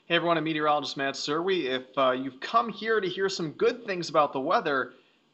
Hey everyone, I'm meteorologist Matt Serwi. If you've come here to hear some good things about the weather,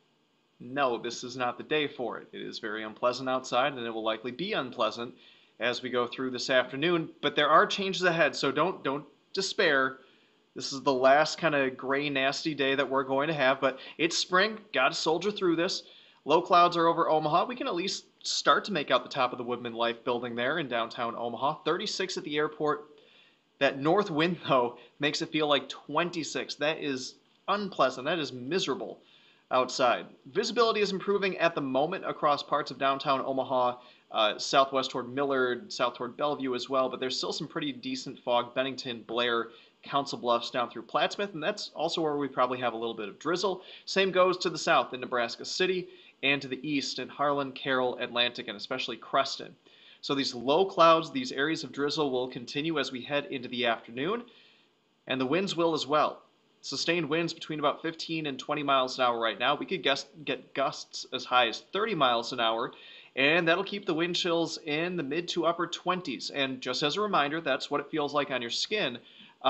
no, this is not the day for it. It is very unpleasant outside, and it will likely be unpleasant as we go through this afternoon. But there are changes ahead, so don't despair. This is the last kind of gray, nasty day that we're going to have, but it's spring. Got to soldier through this. Low clouds are over Omaha. We can at least start to make out the top of the Woodman Life building there in downtown Omaha. 36 at the airport. That north wind, though, makes it feel like 26. That is unpleasant. That is miserable outside. Visibility is improving at the moment across parts of downtown Omaha, southwest toward Millard, south toward Bellevue as well, but there's still some pretty decent fog. Bennington, Blair, Council Bluffs down through Plattsmouth, and that's also where we probably have a little bit of drizzle. Same goes to the south in Nebraska City and to the east in Harlan, Carroll, Atlantic, and especially Creston. So these low clouds, these areas of drizzle will continue as we head into the afternoon, and the winds will as well. Sustained winds between about 15 and 20 miles an hour right now. We could get gusts as high as 30 miles an hour, and that'll keep the wind chills in the mid to upper 20s. And just as a reminder, that's what it feels like on your skin.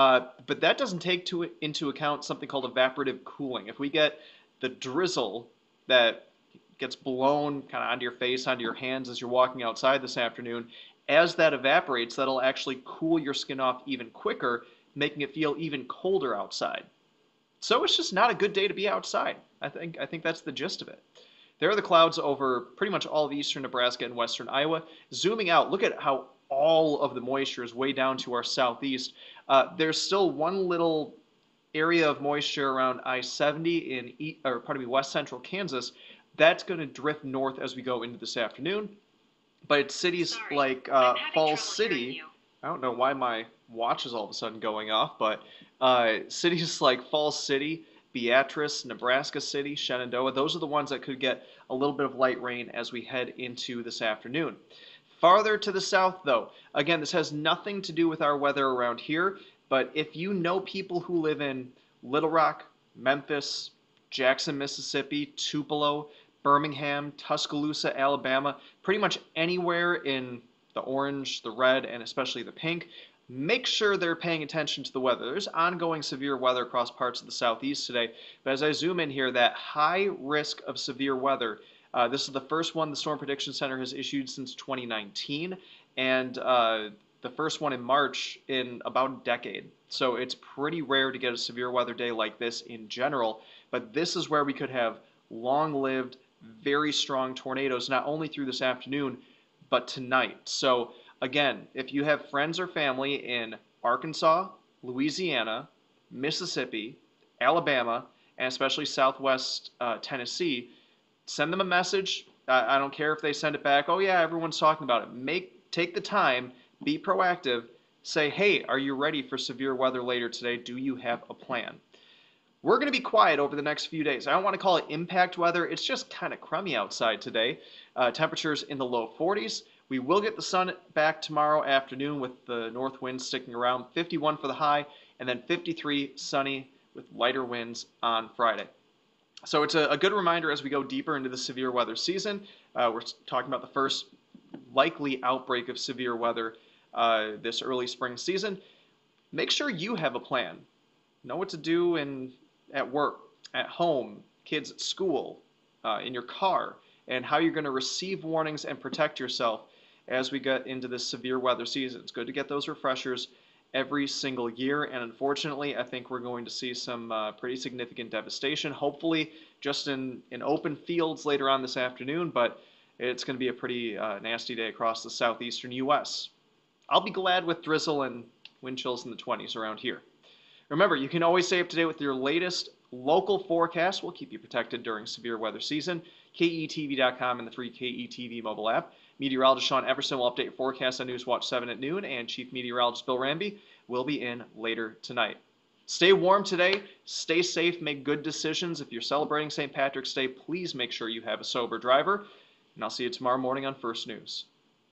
But that doesn't take into account something called evaporative cooling. If we get the drizzle that gets blown kind of onto your face, onto your hands as you're walking outside this afternoon, as that evaporates, that'll actually cool your skin off even quicker, making it feel even colder outside. So it's just not a good day to be outside. I think that's the gist of it. There are the clouds over pretty much all of eastern Nebraska and western Iowa. Zooming out, look at how all of the moisture is way down to our southeast. There's still one little area of moisture around I-70 in west central Kansas. That's going to drift north as we go into this afternoon. But it's cities like Falls City. I don't know why my watch is all of a sudden going off, but cities like Falls City, Beatrice, Nebraska City, Shenandoah, those are the ones that could get a little bit of light rain as we head into this afternoon. Farther to the south, though, again, this has nothing to do with our weather around here, but if you know people who live in Little Rock, Memphis, Jackson, Mississippi, Tupelo, Birmingham, Tuscaloosa, Alabama, pretty much anywhere in the orange, the red, and especially the pink, make sure they're paying attention to the weather. There's ongoing severe weather across parts of the southeast today, but as I zoom in here, that high risk of severe weather, this is the first one the Storm Prediction Center has issued since 2019, and the first one in March in about a decade. So it's pretty rare to get a severe weather day like this in general, but this is where we could have long-lived, very strong tornadoes, not only through this afternoon, but tonight. So again, if you have friends or family in Arkansas, Louisiana, Mississippi, Alabama, and especially southwest Tennessee, send them a message. I don't care if they send it back, oh yeah, everyone's talking about it. Take the time, be proactive, say, hey, are you ready for severe weather later today? Do you have a plan? We're going to be quiet over the next few days. I don't want to call it impact weather. It's just kind of crummy outside today. Temperatures in the low 40s. We will get the sun back tomorrow afternoon with the north winds sticking around. 51 for the high, and then 53 sunny with lighter winds on Friday. So it's a good reminder as we go deeper into the severe weather season. We're talking about the first likely outbreak of severe weather this early spring season. Make sure you have a plan. Know what to do at work, at home, kids at school, in your car, and how you're going to receive warnings and protect yourself as we get into this severe weather season. It's good to get those refreshers every single year, and unfortunately, I think we're going to see some pretty significant devastation, hopefully just in open fields later on this afternoon, but it's going to be a pretty nasty day across the southeastern U.S. I'll be glad with drizzle and wind chills in the 20s around here. Remember, you can always stay up to date with your latest local forecast. We'll keep you protected during severe weather season. KETV.com and the free KETV mobile app. Meteorologist Sean Everson will update your forecast on Newswatch 7 at noon, and Chief Meteorologist Bill Ramby will be in later tonight. Stay warm today. Stay safe. Make good decisions. If you're celebrating St. Patrick's Day, please make sure you have a sober driver. And I'll see you tomorrow morning on First News.